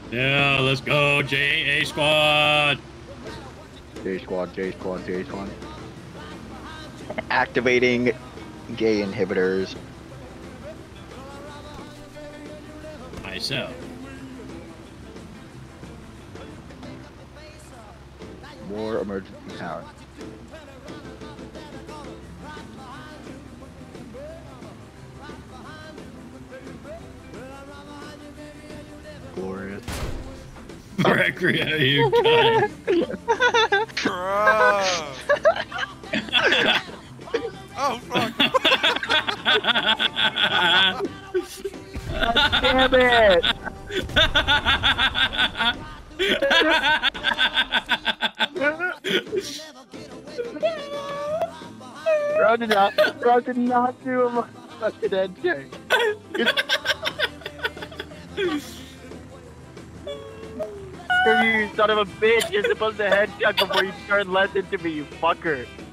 Yeah, let's go, JA squad. J squad, J squad, J squad. Activating gay inhibitors. Myself. More emergency power. Glorious. Recreate, you cunt. Oh fuck! Damn it! Bro did not do a fucking head check. You son of a bitch! You're supposed to head check before you turn left into me, you fucker.